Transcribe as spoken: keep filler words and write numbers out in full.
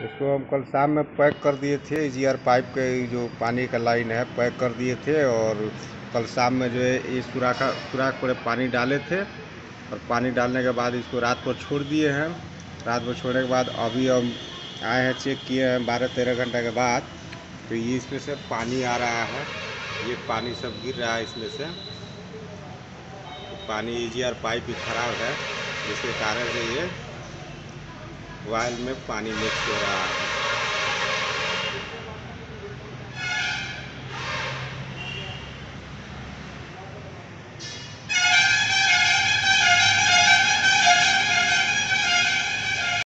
इसको हम कल शाम में पैक कर दिए थे। जी आर पाइप के जो पानी का लाइन है पैक कर दिए थे, और कल शाम में जो है इस सुराख सुराख पर पानी डाले थे, और पानी डालने के बाद इसको रात को छोड़ दिए हैं। रात को छोड़ने के बाद अभी हम आए हैं, चेक किए हैं बारह तेरह घंटे के बाद, तो ये इसमें से पानी आ रहा है। ये पानी सब गिर रहा है इसमें से। तो पानी जी आर पाइप भी खराब है, जिसके कारण से ये वायल में पानी मिक्स हो रहा है।